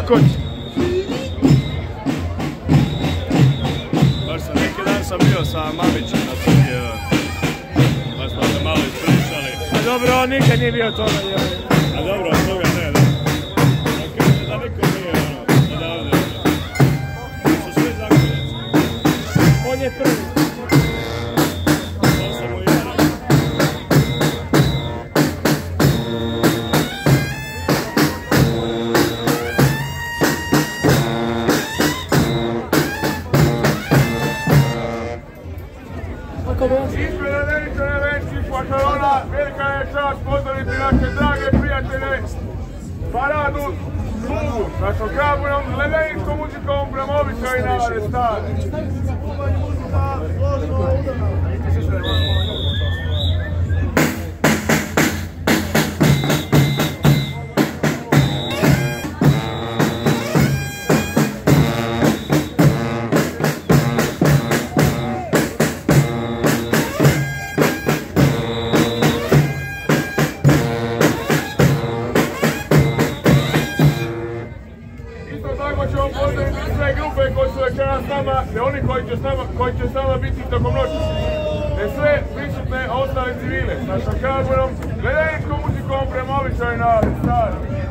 kući. Baš sam neki dan sam bio sa Mamićem na Dugi, baš smo se malo ispričali. A dobro, on nikad nije bio toga. A dobro, od toga ne, da. On kaže da niko nije odavde. Su svi zakonjaci. On je prvi. To sam mu i ja rekao. Ispred Ledeničkih maškarona, velika je čast pozdraviti naše drage prijatelje, paradu Dugu, našom krabunom ledeničkom muzikom prema običaju navade stare. Ćemo pozdraviti sve grupe koji su večeras s nama, te oni koji će s nama biti tokom noći. Te sve prisutne ostale civile, sa šakarbunom, ledeničkom muzikom prema običaju navade stare.